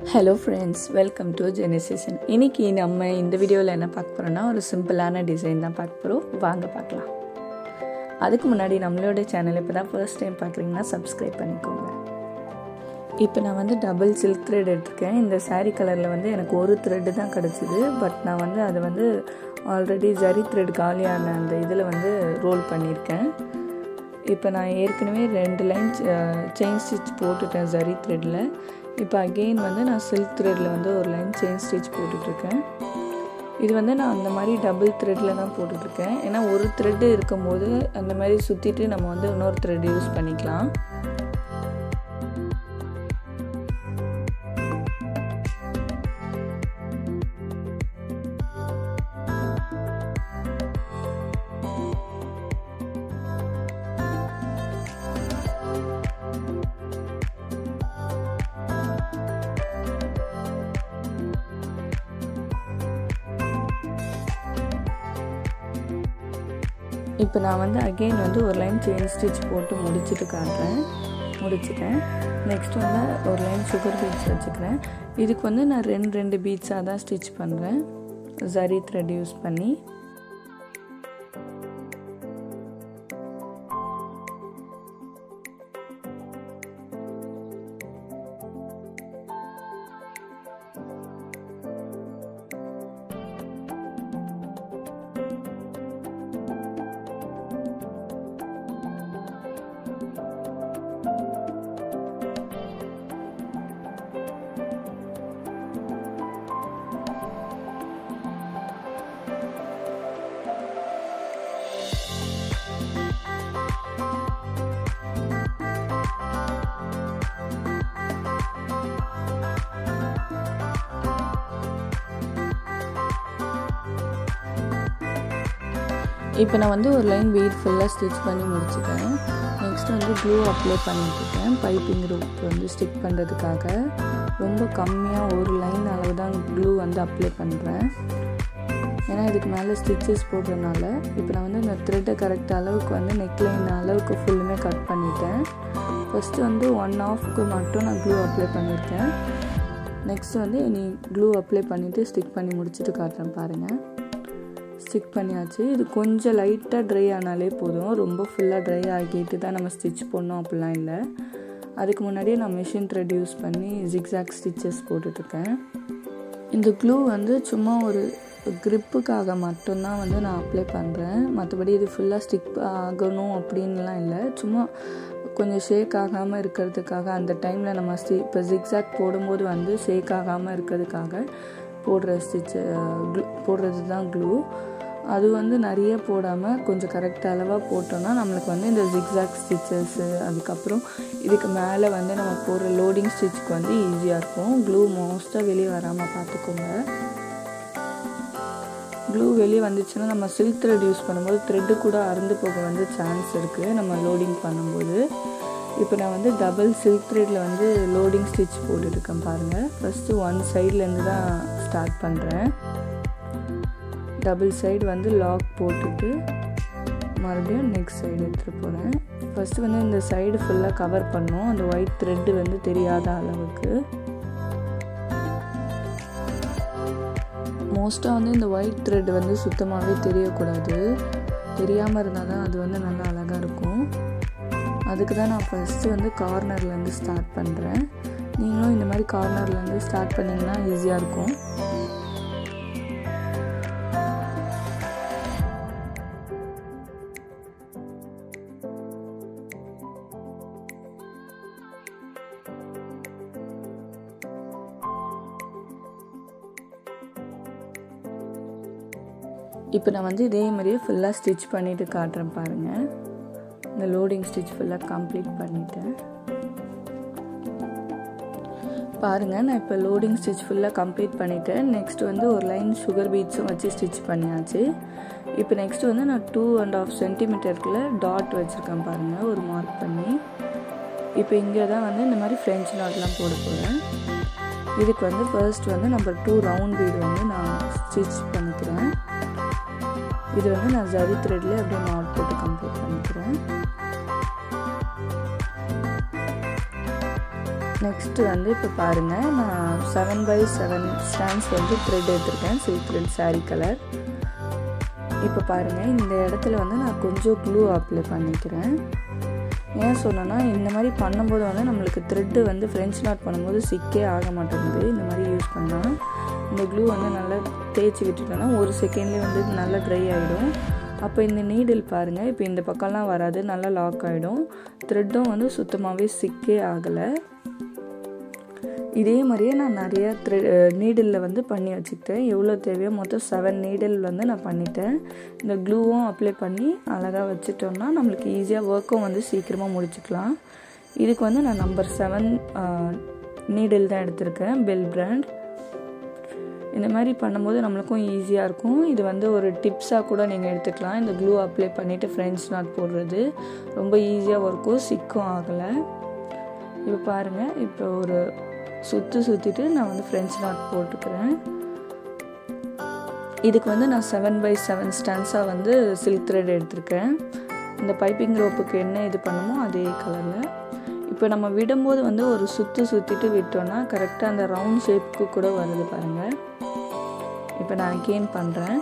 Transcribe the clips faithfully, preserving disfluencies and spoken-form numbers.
Hello friends, welcome to Genesis. இன்னைக்கு நம்ம இந்த வீடியோவில் என்ன பார்க்க போகிறோம்னா ஒரு சிம்பிளான டிசைன் தான் பார்க்க போகிறோம். வாங்க பார்க்கலாம். அதுக்கு முன்னாடி நம்மளோட சேனல் இப்போ தான் ஃபர்ஸ்ட் டைம் பார்க்குறீங்கன்னா சப்ஸ்கிரைப் பண்ணிக்கோங்க. இப்போ நான் வந்து டபுள் சில்க் த்ரெட் எடுத்துருக்கேன். இந்த சாரீ கலரில் வந்து எனக்கு ஒரு த்ரெட்டு தான் கிடச்சிது. பட் நான் வந்து அதை வந்து ஆல்ரெடி ஜரி த்ரெட் காலியான அந்த இதில் வந்து ரோல் பண்ணியிருக்கேன். இப்போ நான் ஏற்கனவே ரெண்டு லைன் செயின் ஸ்டிச் போட்டுட்டேன் ஜரி த்ரெட்டில். இப்போ அகெயின் வந்து நான் சில்க் த்ரெட்டில் வந்து ஒரு லைன் செயின் ஸ்டிச் போட்டுட்ருக்கேன். இது வந்து நான் அந்த மாதிரி டபுள் த்ரெட்டில் தான் போட்டுட்ருக்கேன். ஏன்னா ஒரு த்ரெட்டு இருக்கும்போது அந்த மாதிரி சுற்றிட்டு நம்ம வந்து இன்னொரு த்ரெட் யூஸ் பண்ணிக்கலாம். இப்போ நான் வந்து அகெயின் வந்து ஒரு லைன் செயின் ஸ்டிச் போட்டு முடிச்சுட்டு காட்டுறேன். முடிச்சுட்டேன். நெக்ஸ்ட் வந்து ஒரு லைன் சுகர் பீட்ஸ் வச்சுக்கிறேன். இதுக்கு வந்து நான் ரெண்டு ரெண்டு பீட்ஸாக தான் ஸ்டிச் பண்ணுறேன் ஜரி த்ரெட் யூஸ் பண்ணி. இப்போ நான் வந்து ஒரு லைன் பீட் ஃபுல்லாக ஸ்டிச் பண்ணி முடிச்சுட்டேன். நெக்ஸ்ட் வந்து க்ளூ அப்ளை பண்ணிட்டுருக்கேன். பைப்பிங் ரூப் வந்து ஸ்டிக் பண்ணுறதுக்காக ரொம்ப கம்மியாக ஒரு லைன் அளவு தான் க்ளூ வந்து அப்ளை பண்ணுறேன். ஏன்னா இதுக்கு மேலே ஸ்டிச்சஸ் போடுறதுனால. இப்போ நான் வந்து இந்த த்ரெட்டை கரெக்ட் அளவுக்கு வந்து நெக்லைன் அளவுக்கு ஃபுல்லுமே கட் பண்ணிட்டேன். ஃபஸ்ட்டு வந்து ஒன் ஆஃப்க்கு மட்டும் நான் க்ளூ அப்ளை பண்ணியிருக்கேன். நெக்ஸ்ட் வந்து இனி க்ளூ அப்ளை பண்ணிவிட்டு ஸ்டிக் பண்ணி முடிச்சுட்டு காட்டுறேன் பாருங்கள். ஸ்டிக் பண்ணியாச்சு. இது கொஞ்சம் லைட்டாக ட்ரை ஆனாலே போதும். ரொம்ப ஃபுல்லாக ட்ரை ஆகிட்டு தான் நம்ம ஸ்டிச் பண்ணோம் அப்படிலாம் இல்லை. அதுக்கு முன்னாடியே நான் மிஷின் த்ரெட் யூஸ் பண்ணி ஜிக்ஸாக் ஸ்டிச்சஸ் போட்டுட்ருக்கேன். இந்த க்ளூ வந்து சும்மா ஒரு க்ரிப்புக்காக மட்டும்தான் வந்து நான் அப்ளை பண்ணுறேன். மற்றபடி இது ஃபுல்லாக ஸ்டிக் ஆகணும் அப்படின்லாம் இல்லை. சும்மா கொஞ்சம் ஷேக் ஆகாமல் இருக்கிறதுக்காக அந்த டைமில் நம்ம ஸ்டி இப்போ ஜிக்ஸாக் போடும்போது வந்து ஷேக் ஆகாமல் இருக்கிறதுக்காக போடுற ஸ்டிச்சு க்ளூ போடுறது தான் க்ளூ. அது வந்து நிறைய போடாமல் கொஞ்சம் கரெக்ட் அளவாக போட்டோன்னா நம்மளுக்கு வந்து இந்த ஜிக்ஸாக் ஸ்டிச்சஸ்ஸு அதுக்கப்புறம் இதுக்கு மேலே வந்து நம்ம போடுற லோடிங் ஸ்டிச்சுக்கு வந்து ஈஸியாக இருக்கும். க்ளூ மோஸ்ட்டாக வெளியே வராமல் பார்த்துக்கோங்க. க்ளூ வெளியே வந்துச்சுன்னா நம்ம சில்க் த்ரெட் யூஸ் பண்ணும்போது த்ரெட்டு கூட அறுந்து போக வந்து சான்ஸ் இருக்குது நம்ம லோடிங் பண்ணும்போது. இப்போ நான் வந்து டபுள் சில்க் த்ரெட்டில் வந்து லோடிங் ஸ்டிச் போட்டுருக்கேன் பாருங்கள். ஃபஸ்ட்டு ஒன் சைட்லேருந்து தான் ஸ்டார்ட் பண்ணுறேன். டபுள் சைடு வந்து லாக் போட்டுட்டு மறுபடியும் நெக்ஸ்ட் சைடு எடுத்துகிட்டு போகிறேன். ஃபஸ்ட்டு வந்து இந்த சைடு ஃபுல்லாக கவர் பண்ணோம், அந்த ஒயிட் த்ரெட்டு வந்து தெரியாத அளவுக்கு. மோஸ்ட்டாக வந்து இந்த ஒயிட் த்ரெட் வந்து சுத்தமாகவே தெரியக்கூடாது. தெரியாமல் இருந்தால் தான் அது வந்து நல்லா அழகாக இருக்கும். அதுக்கு தான் நான் ஃபஸ்ட்டு வந்து கார்னர்லேருந்து ஸ்டார்ட் பண்ணுறேன். நீங்களும் இந்த மாதிரி கார்னர்லேருந்து ஸ்டார்ட் பண்ணிங்கன்னா ஈஸியாக இருக்கும். இப்போ நான் வந்து இதே மாதிரியே ஃபுல்லாக ஸ்டிச் பண்ணிவிட்டு காட்டுறேன் பாருங்கள். இந்த லோடிங் ஸ்டிச் ஃபுல்லாக கம்ப்ளீட் பண்ணிட்டேன் பாருங்கள். நான் இப்போ லோடிங் ஸ்டிச் ஃபுல்லாக கம்ப்ளீட் பண்ணிவிட்டேன். நெக்ஸ்ட் வந்து ஒரு லைன் சுகர் பீட்ஸும் வச்சு ஸ்டிச் பண்ணியாச்சு. இப்போ நெக்ஸ்ட் வந்து நான் டூ அண்ட் ஆஃப் சென்டிமீட்டருக்குள்ள டாட் வச்சுருக்கேன் பாருங்கள், ஒரு மார்க் பண்ணி. இப்போ இங்கே தான் வந்து இந்த மாதிரி ஃப்ரெஞ்ச் நாட்லாம் போட போகிறேன். இதுக்கு வந்து ஃபர்ஸ்ட் வந்து நம்பர் டூ ரவுண்ட் பீடு வந்து நான் ஸ்டிச் பண்ணிக்கிறேன். இது வந்து நான் ஜரி த்ரெட்லேயே அப்படியே நாட் போட்டு கம்ப்ளீட் பண்ணிக்கிறேன். நெக்ஸ்ட்டு வந்து இப்போ பாருங்கள், நான் செவன் பை செவன் ஸ்டாண்ட்ஸ் வந்து த்ரெட் எடுத்திருக்கேன், சில்க் த்ரெட் சாரீ கலர். இப்போ பாருங்கள், இந்த இடத்துல வந்து நான் கொஞ்சம் க்ளூ அப்ளை பண்ணிக்கிறேன். ஏன் சொன்னேன்னா, இந்த மாதிரி பண்ணும்போது வந்து நம்மளுக்கு த்ரெட்டு வந்து ஃப்ரெஞ்ச் நாட் பண்ணும்போது சிக்கே ஆக மாட்டேங்குது. இந்த மாதிரி யூஸ் பண்ணால் இந்த க்ளூ வந்து நல்லா தேய்ச்சி விட்டுட்டோன்னா ஒரு செகண்ட்லேயே வந்து நல்லா ட்ரை ஆகிடும். அப்போ இந்த நீடில் பாருங்கள், இப்போ இந்த பக்கம்லாம் வராது, நல்லா லாக் ஆகிடும். த்ரெட்டும் வந்து சுத்தமாகவே சிக்கே ஆகலை. இதே மாதிரியே நான் நிறைய த்ரெ நீடிலில் வந்து பண்ணி வச்சுக்கிட்டேன். எவ்வளோ தேவையோ மொத்தம் செவன் நீடில் வந்து நான் பண்ணிட்டேன். இந்த க்ளூவும் அப்ளை பண்ணி அழகாக வச்சுட்டோம்னா நம்மளுக்கு ஈஸியாக ஒர்க்கும் வந்து சீக்கிரமாக முடிச்சுக்கலாம். இதுக்கு வந்து நான் நம்பர் செவன் நீடில் தான் எடுத்திருக்கேன், பெல் பிராண்ட். இந்த மாதிரி பண்ணும்போது நம்மளுக்கும் ஈஸியாக இருக்கும். இது வந்து ஒரு டிப்ஸாக கூட நீங்கள் எடுத்துக்கலாம். இந்த க்ளூ அப்ளை பண்ணிவிட்டு ஃப்ரெஞ்ச் நாட் போடுறது ரொம்ப ஈஸியாக ஒர்க்கும், சிக்கும் ஆகலை. இப்போ பாருங்கள், இப்போ ஒரு சுற்றி சுற்றிட்டு நான் வந்து ஃப்ரெஞ்ச் நாட் போட்டுக்கிறேன். இதுக்கு வந்து நான் செவன் பை செவன் ஸ்டாண்ட்ஸாக வந்து சில்க் த்ரெட் எடுத்திருக்கேன். இந்த பைப்பிங் ரோப்புக்கு என்ன இது பண்ணுமோ அதே கலரில். இப்போ நம்ம விடும்போது வந்து ஒரு சுற்றி சுற்றிட்டு விட்டோன்னா கரெக்டாக அந்த ரவுண்ட் ஷேப்புக்கு கூட வருது பாருங்கள். இப்போ நான் கெயின் பண்ணுறேன்,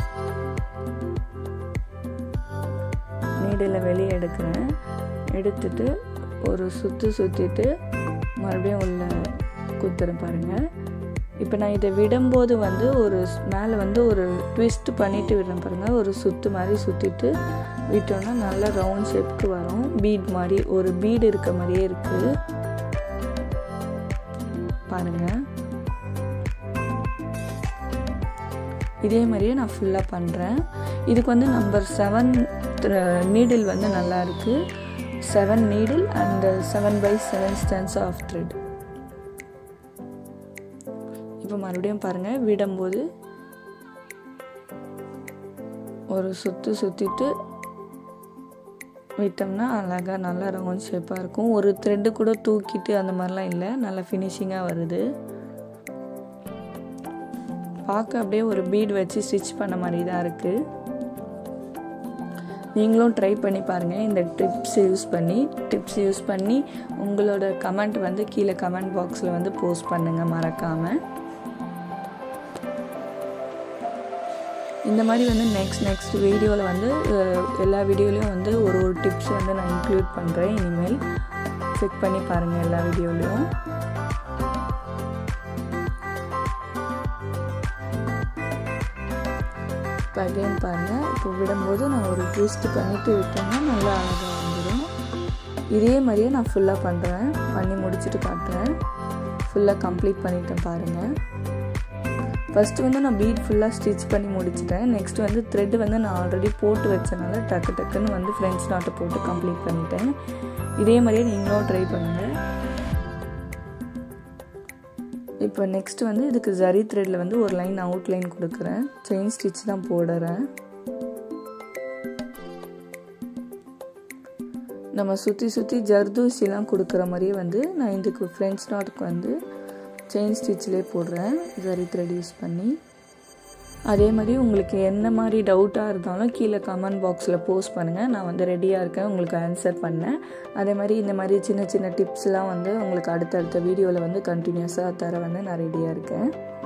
நீடில் வெளியே எடுக்கிறேன். எடுத்துட்டு ஒரு சுற்றி சுற்றிட்டு மறுபடியும் உள்ள குத்துறேன் பாருங்கள். இப்போ நான் இதை விடும்போது வந்து ஒரு மேலே வந்து ஒரு ட்விஸ்ட் பண்ணிவிட்டு விடுறேன் பாருங்கள். ஒரு சுற்று மாதிரி சுற்றிட்டு விட்டோன்னா நல்லா ரவுண்ட் ஷேப்புக்கு வரும். பீட் மாதிரி ஒரு பீடு இருக்க மாதிரியே இருக்குது பாருங்கள். இதே மாதிரியே நான் ஃபுல்லாக பண்ணுறேன். இதுக்கு வந்து நம்பர் செவன் நீடில் வந்து நல்லா இருக்குது. Seven needle and seven by seven strands of thread. இப்போ மறுபடியும் பாருங்கள், விடும்போது ஒரு சுற்று சுற்றிட்டு விட்டோம்னா அழகாக நல்லா ரவுண்ட் ஷேப்பாக இருக்கும். ஒரு த்ரெட்டு கூட தூக்கிட்டு அந்த மாதிரிலாம் இல்லை, நல்லா ஃபினிஷிங்காக வருது. பார்க்க அப்படியே ஒரு பீட் வச்சு ஸ்டிச் பண்ண மாதிரி தான் இருக்குது. நீங்களும் ட்ரை பண்ணி பாருங்கள். இந்த டிப்ஸ் யூஸ் பண்ணி டிப்ஸ் யூஸ் பண்ணி உங்களோட கமெண்ட் வந்து கீழே கமெண்ட் பாக்ஸில் வந்து போஸ்ட் பண்ணுங்கள் மறக்காமல். இந்த மாதிரி வந்து நெக்ஸ்ட் நெக்ஸ்ட் வீடியோவில் வந்து எல்லா வீடியோலையும் வந்து ஒரு ஒரு டிப்ஸ் வந்து நான் இன்க்ளூட் பண்ணுறேன். இனிமேல் செக் பண்ணி பாருங்கள் எல்லா வீடியோலையும். இப்போ அகைன் பாருங்கள், இப்போ விடும்போது நான் ஒரு ட்விஸ்ட் பண்ணிவிட்டு விட்டோம்னா நல்லா அழகாக வந்துடும். இதே மாதிரியே நான் ஃபுல்லாக பண்ணுறேன், பண்ணி முடிச்சுட்டு காட்டுறேன். ஃபுல்லாக கம்ப்ளீட் பண்ணிட்டேன் பாருங்கள். ஃபஸ்ட்டு வந்து நான் பீட் ஃபுல்லாக ஸ்டிச் பண்ணி முடிச்சிட்டேன். நெக்ஸ்ட் வந்து த்ரெட் வந்து நான் ஆல்ரெடி போட்டு வச்சனால டக்கு டக்குன்னு வந்து ஃப்ரெஞ்ச் நாட்டை போட்டு கம்ப்ளீட் பண்ணிட்டேன். இதே மாதிரியே நீங்களும் ட்ரை பண்ணுங்கள். இப்போ நெக்ஸ்ட் வந்து இதுக்கு ஜரி த்ரெட்டில் வந்து ஒரு லைன் அவுட்லைன் கொடுக்குறேன். செயின் ஸ்டிச் தான் போடுறேன். நம்ம சுற்றி சுற்றி ஜர்தூசிலாம் கொடுக்குற மாதிரியே வந்து நான் இதுக்கு ஃப்ரெஞ்ச் நாட்டுக்கு வந்து செயின் ஸ்டிச்சிலே போடுறேன் ஜரி த்ரெட் யூஸ் பண்ணி. அதே மாதிரி உங்களுக்கு என்ன மாதிரி டவுட்டாக இருந்தாலும் கீழே கமெண்ட் பாக்ஸில் போஸ்ட் பண்ணுங்கள். நான் வந்து ரெடியாக இருக்கேன் உங்களுக்கு ஆன்சர் பண்ணேன். அதே மாதிரி இந்த மாதிரி சின்ன சின்ன டிப்ஸ்லாம் வந்து உங்களுக்கு அடுத்தடுத்த வீடியோவில் வந்து கண்டினியூஸாக தர வந்து நான் ரெடியாக இருக்கேன்.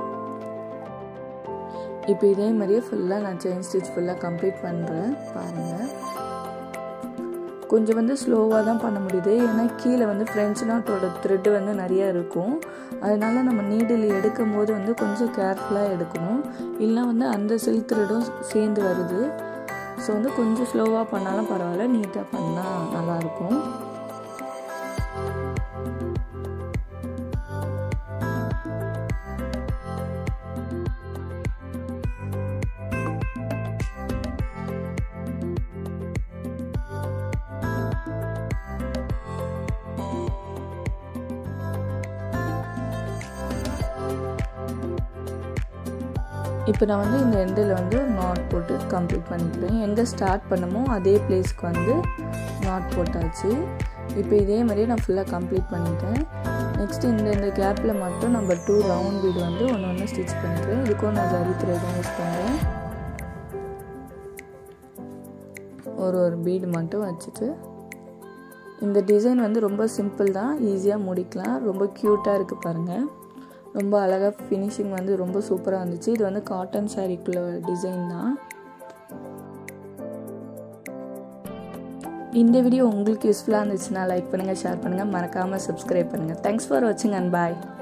இப்போ இதே மாதிரியே ஃபுல்லாக நான் செயின் ஸ்டிச் ஃபுல்லாக கம்ப்ளீட் பண்ணுறேன் பாருங்கள். கொஞ்சம் வந்து ஸ்லோவாக தான் பண்ண முடியுது, ஏன்னா கீழே வந்து ஃப்ரெஞ்ச் நாட்டோட த்ரெட்டு வந்து நிறையா இருக்கும். அதனால் நம்ம நீடில் எடுக்கும் போது வந்து கொஞ்சம் கேர்ஃபுல்லாக எடுக்கணும், இல்லைனா வந்து அந்த சில்க் த்ரெட்டும் சேர்ந்து வருது. ஸோ வந்து கொஞ்சம் ஸ்லோவாக பண்ணாலும் பரவாயில்ல, நீட்டாக பண்ணால் நல்லாயிருக்கும். இப்போ நான் வந்து இந்த எண்டில் வந்து நாட் போட்டு கம்ப்ளீட் பண்ணிக்கிறேன். எங்கே ஸ்டார்ட் பண்ணமோ அதே பிளேஸ்க்கு வந்து நாட் போட்டாச்சு. இப்போ இதே மாதிரியே நான் ஃபுல்லாக கம்ப்ளீட் பண்ணிட்டேன். நெக்ஸ்ட்டு இந்த இந்த கேப்பில் மட்டும் நம்ம டூ ரவுண்ட் பீடு வந்து ஒன்று ஒன்று ஸ்டிச் பண்ணிக்கிறேன். இதுக்கும் நான் ஜரி த்ரெட் யூஸ் பண்ணுறேன். ஒரு ஒரு பீடு மட்டும் வச்சுட்டு இந்த டிசைன் வந்து ரொம்ப சிம்பிள் தான், ஈஸியாக முடிக்கலாம். ரொம்ப க்யூட்டாக இருக்குது பாருங்கள். ரொம்ப அழகாக ஃபினிஷிங் வந்து ரொம்ப சூப்பராக வந்துச்சு. இது வந்து காட்டன் சாரீக்குள்ள டிசைன் தான். இந்த வீடியோ உங்களுக்கு யூஸ்ஃபுல்லாக இருந்துச்சுன்னா லைக் பண்ணுங்கள், ஷேர் பண்ணுங்கள், மறக்காமல் சப்ஸ்கிரைப் பண்ணுங்கள். தேங்க்ஸ் ஃபார் வாட்சிங் அண்ட் பாய்.